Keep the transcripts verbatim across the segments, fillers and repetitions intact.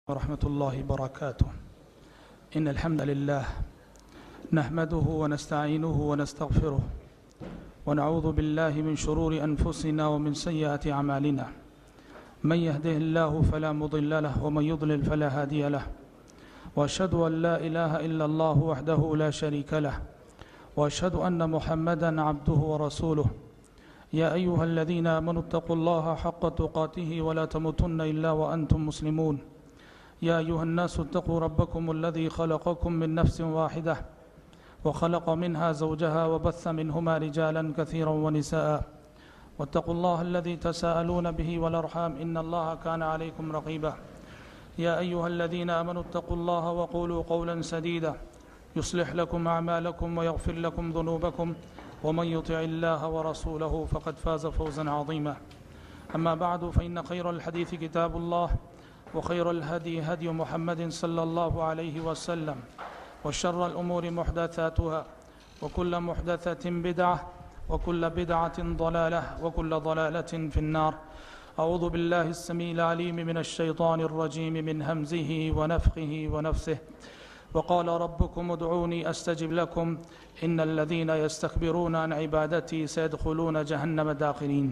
ورحمة الله وبركاته. إن الحمد لله نحمده ونستعينه ونستغفره ونعوذ بالله من شرور أنفسنا ومن سيئات أعمالنا. من يهده الله فلا مضل له ومن يضلل فلا هادي له. وأشهد أن لا إله إلا الله وحده لا شريك له وأشهد أن محمدا عبده ورسوله. يا أيها الذين آمنوا اتقوا الله حق تقاته ولا تموتن إلا وأنتم مسلمون. يا أيها الناس اتقوا ربكم الذي خلقكم من نفس واحدة وخلق منها زوجها وبث منهما رجالا كثيرا ونساء واتقوا الله الذي تساءلون به والأرحام إن الله كان عليكم رقيبا. يا أيها الذين آمنوا اتقوا الله وقولوا قولا سديدا يصلح لكم أعمالكم ويغفر لكم ذنوبكم ومن يطع الله ورسوله فقد فاز فوزا عظيما. أما بعد فإن خير الحديث كتاب الله وخير الهدي هدي محمد صلى الله عليه وسلم وشر الأمور محدثاتها وكل محدثة بدعة وكل بدعة ضلالة وكل ضلالة في النار. أعوذ بالله السميع العليم من الشيطان الرجيم من همزه ونفخه ونفثه. وقال ربكم ادعوني أستجب لكم إن الذين يستكبرون عن عبادتي سيدخلون جهنم داخرين.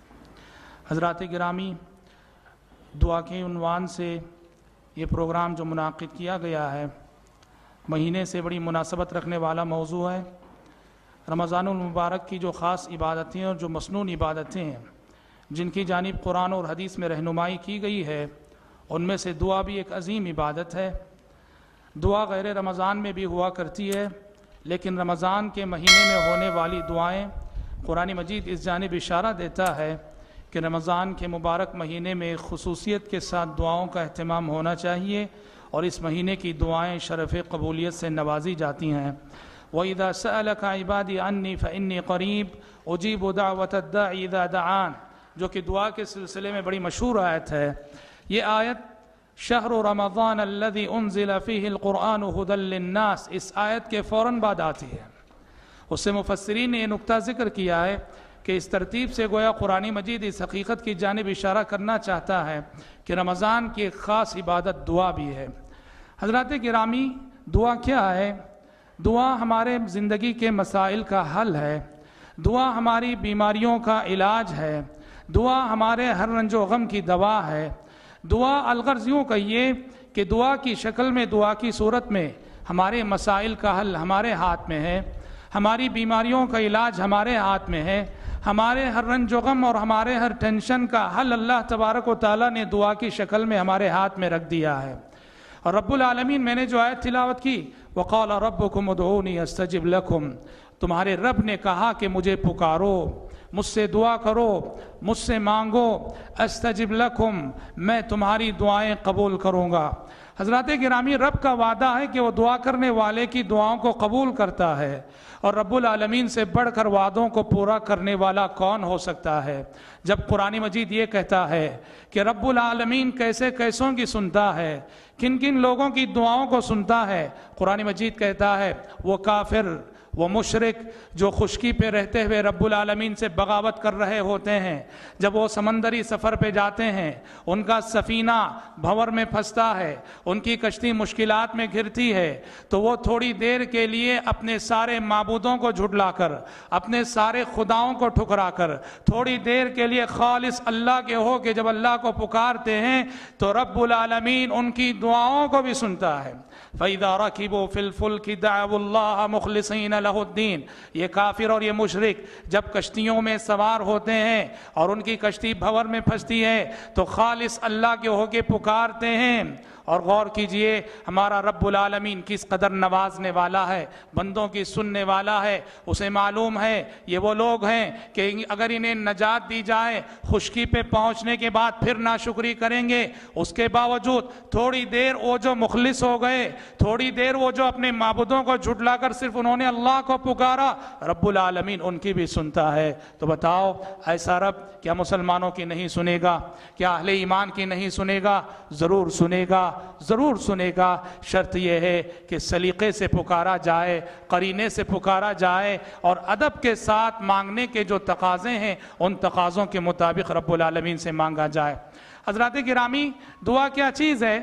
حضرات گرامی، دعا کے عنوان سے یہ پروگرام جو منعقد کیا گیا ہے مہینے سے بڑی مناسبت رکھنے والا موضوع ہے۔ رمضان المبارک کی جو خاص عبادتیں اور جو مسنون عبادتیں ہیں جن کی جانب قرآن اور حدیث میں رہنمائی کی گئی ہے، ان میں سے دعا بھی ایک عظیم عبادت ہے۔ دعا غیر رمضان میں بھی ہوا کرتی ہے، لیکن رمضان کے مہینے میں ہونے والی دعائیں قرآن مجید اس جانب اشارہ دیتا ہے کہ رمضان کے مبارک مہینے میں خصوصیت کے ساتھ دعاؤں کا اہتمام ہونا چاہیے، اور اس مہینے کی دعائیں شرف قبولیت سے نوازی جاتی ہیں۔ وَإِذَا سَأَلَكَ عِبَادِي عَنِّي فَإِنِّي قَرِيبٌ أُجِيبُ دَعْوَةَ الدَّاعِ إِذَا دَعَانِ، جو کہ دعا کے سلسلے میں بڑی مشہور آیت ہے۔ یہ آیت شہر رمضان الذي انزل فيه القرآن هدى للناس، اس آیت کے فوراً بعد آتی ہے۔ اس سے مفسرین نے یہ نقطہ ذکر کیا ہے کہ اس ترتیب سے گویا قرآن مجید اس حقیقت کی جانب اشارہ کرنا چاہتا ہے کہ رمضان کی ایک خاص عبادت دعا بھی ہے۔ حضرات گرامی، دعا کیا ہے؟ دعا ہمارے زندگی کے مسائل کا حل ہے، دعا ہماری بیماریوں کا علاج ہے، دعا ہمارے ہر رنج و غم کی دوا ہے۔ دعا الغرض یوں کہیے کہ دعا کی شکل میں، دعا کی صورت میں ہمارے مسائل کا حل ہمارے ہاتھ میں ہے، ہماری بیماریوں کا علاج ہمارے ہاتھ میں ہے، ہمارے ہر رنج و غم اور ہمارے ہر ٹینشن کا حل اللہ تبارک و تعالیٰ نے دعا کی شکل میں ہمارے ہاتھ میں رکھ دیا ہے۔ اور رب العالمین، میں نے جو آیت تلاوت کی، وَقَالَ رَبُّكُمُ ادْعُونِي أَسْتَجِبْ لَكُمْ، تمہارے رب نے کہا کہ مجھے پکارو، مجھ سے دعا کرو، مجھ سے مانگو، استجب لکم، میں تمہاری دعائیں قبول کروں گا۔ حضرات گرامی، رب کا وعدہ ہے کہ وہ دعا کرنے والے کی دعاؤں کو قبول کرتا ہے، اور رب العالمین سے بڑھ کر وعدوں کو پورا کرنے والا کون ہو سکتا ہے؟ جب قرآن مجید یہ کہتا ہے کہ رب العالمین کیسے کیسوں کی سنتا ہے، کن کن لوگوں کی دعاؤں کو سنتا ہے، قرآن مجید کہتا ہے وہ کافر، وہ مشرک جو خشکی پہ رہتے ہوئے رب العالمین سے بغاوت کر رہے ہوتے ہیں، جب وہ سمندری سفر پہ جاتے ہیں، ان کا سفینہ بھنور میں پھنستا ہے، ان کی کشتی مشکلات میں گھرتی ہے، تو وہ تھوڑی دیر کے لیے اپنے سارے معبودوں کو جھٹلا کر، اپنے سارے خداؤں کو ٹھکرا کر تھوڑی دیر کے لیے خالص اللہ کے ہو کے جب اللہ کو پکارتے ہیں تو رب العالمین ان کی دعاؤں کو بھی سنتا ہے۔ فَإِذَا رَكِبُوا فِي الْفُلْكِ دَعَوُا اللَّهَ مُخْلِصِينَ لَهُ الدِّينَ، یہ کافر اور یہ مشرک جب کشتیوں میں سوار ہوتے ہیں اور ان کی کشتی بھنور میں پھنستی ہے تو خالص اللہ کے ہو کے پکارتے ہیں۔ اور غور کیجئے ہمارا رب العالمین کس قدر نوازنے والا ہے، بندوں کی سننے والا ہے۔ اسے معلوم ہے یہ وہ لوگ ہیں کہ اگر انہیں نجات دی جائے، خشکی پہ پہنچنے کے بعد پھر ناشکری کریں گے، اس کے باوجود تھوڑی دیر وہ جو مخلص ہو گئے، تھوڑی دیر وہ جو اپنے معبودوں کو جھٹلا کر صرف انہوں نے اللہ کو پکارا، رب العالمین ان کی بھی سنتا ہے۔ تو بتاؤ، ایسا رب کیا مسلمانوں کی نہیں سنے گا؟ کیا اہل ایمان کی نہیں سنے گا؟ ضرور سنے گا، ضرور سنے گا۔ شرط یہ ہے کہ سلیقے سے پکارا جائے، قرینے سے پکارا جائے، اور ادب کے ساتھ مانگنے کے جو تقاضے ہیں ان تقاضوں کے مطابق رب العالمین سے مانگا جائے۔ حضرات گرامی، دعا کیا چیز ہے؟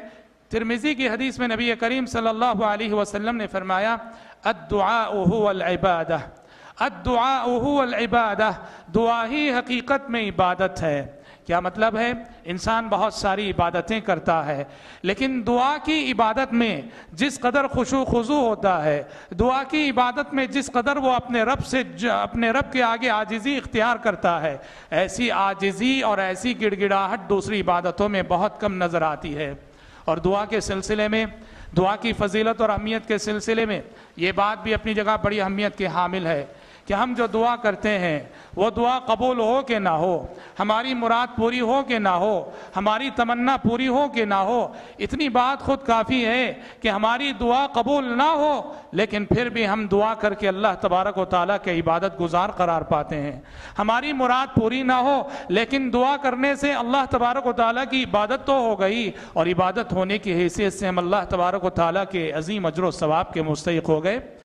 ترمذی کی حدیث میں نبی کریم صلی اللہ علیہ وسلم نے فرمایا الدعاء هو العبادہ، الدعاء هو العبادہ، دعا ہی حقیقت میں عبادت ہے۔ کیا مطلب ہے؟ انسان بہت ساری عبادتیں کرتا ہے، لیکن دعا کی عبادت میں جس قدر خشوع خضوع ہوتا ہے، دعا کی عبادت میں جس قدر وہ اپنے رب سے اپنے رب کے آگے عاجزی اختیار کرتا ہے، ایسی عاجزی اور ایسی گڑ گڑاہٹ دوسری عبادتوں میں بہت کم نظر آتی ہے۔ اور دعا کے سلسلے میں، دعا کی فضیلت اور اہمیت کے سلسلے میں یہ بات بھی اپنی جگہ بڑی اہمیت کے حامل ہے کہ ہم جو دعا کرتے ہیں وہ دعا قبول ہو کہ نہ ہو، ہماری مراد پوری ہو کہ نہ ہو، ہماری تمنا پوری ہو کہ نہ ہو، اتنی بات خود کافی ہے کہ ہماری دعا قبول نہ ہو لیکن پھر بھی ہم دعا کر کے اللہ تبارک و تعالیٰ کے عبادت گزار قرار پاتے ہیں۔ ہماری مراد پوری نہ ہو لیکن دعا کرنے سے اللہ تبارک و تعالیٰ کی عبادت تو ہو گئی، اور عبادت ہونے کی حیثیت سے ہم اللہ تبارک و تعالیٰ کے عظیم اجر و ثواب کے مستحق ہو گئے۔